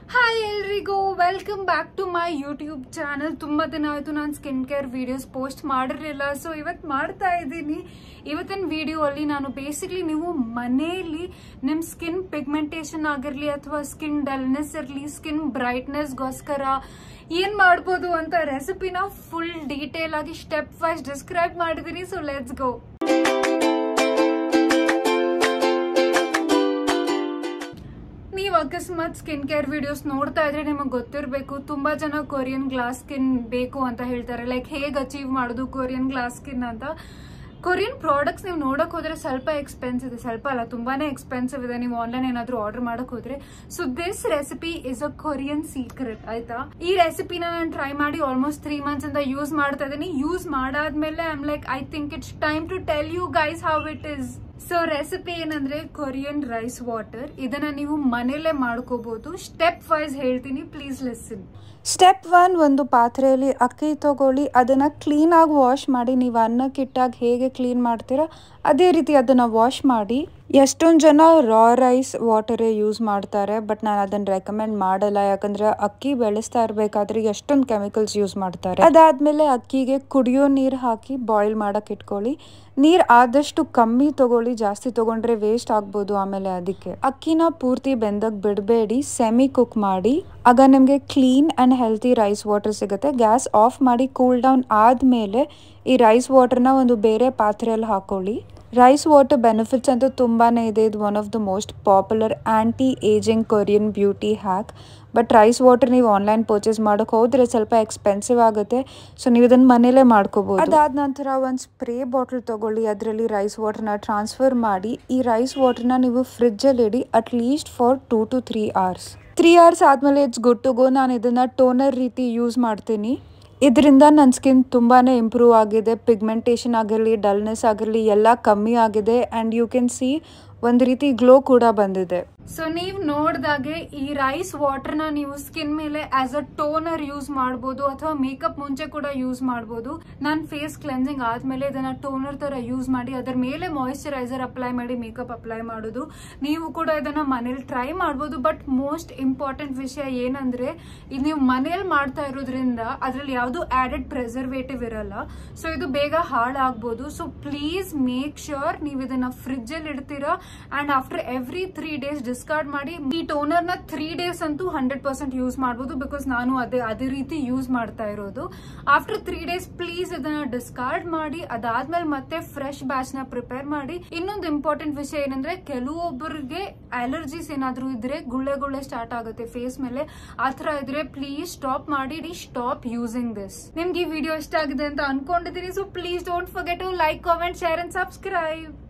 Hi ಎಲ್ರಿಗೂ welcome back to my YouTube channel. ತುಂಬ ದಿನ ಆಯಿತು ನಾನು ಸ್ಕಿನ್ ಕೇರ್ ವಿಡಿಯೋಸ್ ಪೋಸ್ಟ್ ಮಾಡಿರಲಿಲ್ಲ. ಸೊ ಇವತ್ತು ಮಾಡ್ತಾ ಇದ್ದೀನಿ. ಇವತ್ತಿನ ವಿಡಿಯೋ ಅಲ್ಲಿ ನಾನು ಬೇಸಿಕ್ಲಿ ನೀವು ಮನೆಯಲ್ಲಿ ನಿಮ್ಮ ಸ್ಕಿನ್ ಪಿಗ್ಮೆಂಟೇಷನ್ ಆಗಿರಲಿ ಅಥವಾ ಸ್ಕಿನ್ ಡಲ್ನೆಸ್ ಇರಲಿ, ಸ್ಕಿನ್ ಬ್ರೈಟ್ನೆಸ್ಗೋಸ್ಕರ ಏನ್ ಮಾಡ್ಬೋದು ಅಂತ ರೆಸಿಪಿನ ಫುಲ್ ಡೀಟೇಲ್ ಆಗಿ ಸ್ಟೆಪ್ ವೈಸ್ ಡಿಸ್ಕ್ರೈಬ್ ಮಾಡಿದ್ದೀನಿ. So let's go. ನೀವು ಅಕಸ್ಮಾತ್ ಸ್ಕಿನ್ ಕೇರ್ ವಿಡಿಯೋಸ್ ನೋಡ್ತಾ ಇದ್ರೆ ನಿಮಗೆ ಗೊತ್ತಿರಬೇಕು, ತುಂಬಾ ಜನ ಕೊರಿಯನ್ ಗ್ಲಾಸ್ ಸ್ಕಿನ್ ಬೇಕು ಅಂತ ಹೇಳ್ತಾರೆ. ಲೈಕ್ ಹೇಗೆ ಅಚೀವ್ ಮಾಡೋದು ಕೊರಿಯನ್ ಗ್ಲಾಸ್ ಸ್ಕಿನ್ ಅಂತ. ಕೊರಿಯನ್ ಪ್ರಾಡಕ್ಟ್ಸ್ ನೀವು ನೋಡಕ್ ಹೋದ್ರೆ ಸ್ವಲ್ಪ ಎಕ್ಸ್ಪೆನ್ಸಿವ್ ಇದೆ, ಸ್ವಲ್ಪ ಅಲ್ಲ ತುಂಬಾನೇ ಎಕ್ಸ್ಪೆನ್ಸಿವ್ ಇದೆ ನೀವು ಆನ್ಲೈನ್ ಏನಾದ್ರು ಆರ್ಡರ್ ಮಾಡಕ್ ಹೋದ್ರೆ. So this recipe is a Korean secret, ಆಯ್ತಾ? ಈ ರೆಸಿಪಿನ ನಾನು ಟ್ರೈ ಮಾಡಿ ಆಲ್ಮೋಸ್ಟ್ 3 months ಅಂತ ಯೂಸ್ ಮಾಡ್ತಾ ಇದ್ದೀನಿ. ಯೂಸ್ ಮಾಡಾದ್ಮೇಲೆ I am like I think it's time to tell you guys how it is. So recipe ಏನಂದ್ರೆ ಕೊರಿಯನ್ ರೈಸ್ ವಾಟರ್. ಇದನ್ನ ನೀವು ಮನೇಲೆ ಮಾಡ್ಕೋಬಹುದು. ಸ್ಟೆಪ್ ವೈಸ್ ಹೇಳ್ತೀನಿ, ಪ್ಲೀಸ್ ಲಿಸನ್. ಸ್ಟೆಪ್ 1, ಒಂದು ಪಾತ್ರೆಯಲ್ಲಿ ಅಕ್ಕಿ ತಗೊಳ್ಳಿ. ಅದನ್ನು ಕ್ಲೀನಾಗಿ ವಾಶ್ ಮಾಡಿ. ನೀವು ಅನ್ನಕ್ಕಿಟ್ಟಾಗ ಹೇಗೆ ಕ್ಲೀನ್ ಮಾಡ್ತೀರಾ ಅದೇ ರೀತಿ ಅದನ್ನು ವಾಶ್ ಮಾಡಿ. ಎಷ್ಟೊಂದು ಜನ ರಾ ರೈಸ್ ವಾಟರೇ ಯೂಸ್ ಮಾಡ್ತಾರೆ, ಬಟ್ ನಾನು ಅದನ್ನು ರೆಕಮೆಂಡ್ ಮಾಡಲ್ಲ. ಯಾಕಂದರೆ ಅಕ್ಕಿ ಬೆಳೆಸ್ತಾ ಇರಬೇಕಾದ್ರೆ ಎಷ್ಟೊಂದು ಕೆಮಿಕಲ್ಸ್ ಯೂಸ್ ಮಾಡ್ತಾರೆ. ಅದಾದಮೇಲೆ ಅಕ್ಕಿಗೆ ಕುಡಿಯೋ ನೀರು ಹಾಕಿ ಬಾಯ್ಲ್ ಮಾಡೋಕೆ ಇಟ್ಕೊಳ್ಳಿ. ನೀರು ಆದಷ್ಟು ಕಮ್ಮಿ ತಗೊಳ್ಳಿ, ಜಾಸ್ತಿ ತಗೊಂಡ್ರೆ ವೇಸ್ಟ್ ಆಗ್ಬೋದು. ಆಮೇಲೆ ಅದಕ್ಕೆ ಅಕ್ಕಿನ ಪೂರ್ತಿ ಬೆಂದಕ್ಕೆ ಬಿಡಬೇಡಿ, ಸೆಮಿ ಕುಕ್ ಮಾಡಿ. ಆಗ ನಿಮಗೆ clean and healthy rice water ಸಿಗುತ್ತೆ. ಗ್ಯಾಸ್ ಆಫ್ ಮಾಡಿ ಕೂಲ್ ಡೌನ್ ಆದಮೇಲೆ ಈ ರೈಸ್ ವಾಟರ್ನ ಒಂದು ಬೇರೆ ಪಾತ್ರೆಯಲ್ಲಿ ಹಾಕೊಳ್ಳಿ. ರೈಸ್ ವಾಟರ್ ಬೆನಿಫಿಟ್ಸ್ ಅಂತೂ ತುಂಬಾ ಇದೆ. ಇದು one of the most popular anti ageing Korean beauty hack. But rice water ನೀವು ಆನ್ಲೈನ್ ಪರ್ಚೇಸ್ ಮಾಡೋಕೆ ಹೋದರೆ ಸ್ವಲ್ಪ ಎಕ್ಸ್ಪೆನ್ಸಿವ್ ಆಗುತ್ತೆ. ಸೊ ನೀವು ಇದನ್ನು ಮನೇಲೇ ಮಾಡ್ಕೋಬೋದು. ಅದಾದ ನಂತರ ಒಂದು ಸ್ಪ್ರೇ ಬಾಟಲ್ ತೊಗೊಳ್ಳಿ, ಅದರಲ್ಲಿ ರೈಸ್ ವಾಟರ್ನ ಟ್ರಾನ್ಸ್ಫರ್ ಮಾಡಿ. ಈ ರೈಸ್ ವಾಟರ್ನ ನೀವು ಫ್ರಿಜ್ಜಲ್ಲಿ ಇಡಿ at least for 2 to 3 hours. 3 hours ಆದಮೇಲೆ ಇಟ್ಸ್ ಗುಡ್ ಟು ಗೋ. ನಾನು ಇದನ್ನು ಟೋನರ್ ರೀತಿ ಯೂಸ್ ಮಾಡ್ತೀನಿ. ಇದರಿಂದ ನನ್ನ ಸ್ಕಿನ್ ತುಂಬಾ ಇಂಪ್ರೂವ್ ಆಗಿದೆ. ಪಿಗ್ಮೆಂಟೇಷನ್ ಆಗಿರಲಿ, ಡಲ್ನೆಸ್ ಆಗಿರಲಿ ಎಲ್ಲ ಕಮ್ಮಿ ಆಗಿದೆ. ಆ್ಯಂಡ್ ಯು ಕ್ಯಾನ್ ಸಿ ಒಂದು ರೀತಿ ಗ್ಲೋ ಕೂಡ ಬಂದಿದೆ. ಸೊ ನೀವು ನೋಡ್ದಾಗೆ ಈ ರೈಸ್ ವಾಟರ್ನ ನೀವು ಸ್ಕಿನ್ ಮೇಲೆ ಆಸ್ ಅ ಟೋನರ್ ಯೂಸ್ ಮಾಡ್ಬೋದು ಅಥವಾ ಮೇಕಪ್ ಮುಂಚೆ ಕೂಡ ಯೂಸ್ ಮಾಡ್ಬೋದು. ನಾನು ಫೇಸ್ ಕ್ಲೆನ್ಸಿಂಗ್ ಆದ್ಮೇಲೆ ಇದನ್ನ ಟೋನರ್ ತರ ಯೂಸ್ ಮಾಡಿ ಅದರ ಮೇಲೆ ಮಾಯಿಶ್ಚರೈಸರ್ ಅಪ್ಲೈ ಮಾಡಿ ಮೇಕಪ್ ಅಪ್ಲೈ ಮಾಡೋದು. ನೀವು ಕೂಡ ಇದನ್ನ ಮನೇಲಿ ಟ್ರೈ ಮಾಡ್ಬೋದು. ಬಟ್ ಮೋಸ್ಟ್ ಇಂಪಾರ್ಟೆಂಟ್ ವಿಷಯ ಏನಂದ್ರೆ ಇದು ನೀವು ಮನೇಲಿ ಮಾಡ್ತಾ ಇರೋದ್ರಿಂದ ಅದ್ರಲ್ಲಿ ಯಾವುದು ಆಡೆಡ್ ಪ್ರಿಸರ್ವೇಟಿವ್ ಇರಲ್ಲ. ಸೊ ಇದು ಬೇಗ ಹಾಳಾಗ್ಬೋದು. ಸೊ ಪ್ಲೀಸ್ ಮೇಕ್ ಶ್ಯೂರ್ ನೀವು ಇದನ್ನ ಫ್ರಿಜ್ ಅಲ್ಲಿ ಇಡ್ತೀರಾ and after every 3 days discard ಮಾಡಿ. ಈ ಟೋನರ್ ನ 3 days ಅಂತೂ 100% ಯೂಸ್ ಮಾಡಬಹುದು. ಬಿಕಾಸ್ ನಾನು ಅದೇ ರೀತಿ ಯೂಸ್ ಮಾಡ್ತಾ ಇರೋದು. ಆಫ್ಟರ್ 3 days ಪ್ಲೀಸ್ ಇದನ್ನ ಡಿಸ್ಕಾರ್ಡ್ ಮಾಡಿ. ಅದಾದ್ಮೇಲೆ ಮತ್ತೆ ಫ್ರೆಶ್ ಬ್ಯಾಚ್ ನ ಪ್ರಿಪೇರ್ ಮಾಡಿ. ಇನ್ನೊಂದು ಇಂಪಾರ್ಟೆಂಟ್ ವಿಷಯ ಏನಂದ್ರೆ ಕೆಲವೊಬ್ಬರಿಗೆ ಅಲರ್ಜೀಸ್ ಏನಾದ್ರು ಇದ್ರೆ ಗುಳ್ಳೆ ಸ್ಟಾರ್ಟ್ ಆಗುತ್ತೆ ಫೇಸ್ ಮೇಲೆ. ಆತರ ಇದ್ರೆ ಪ್ಲೀಸ್ ಸ್ಟಾಪ್ ಮಾಡಿ, ಸ್ಟಾಪ್ ಯೂಸಿಂಗ್ ದಿಸ್. ನಿಮ್ಗೆ ಈ ವಿಡಿಯೋ ಇಷ್ಟ ಆಗಿದೆ ಅಂತ ಅನ್ಕೊಂಡಿದ್ದೀನಿ. So please don't forget to like, comment, share and subscribe.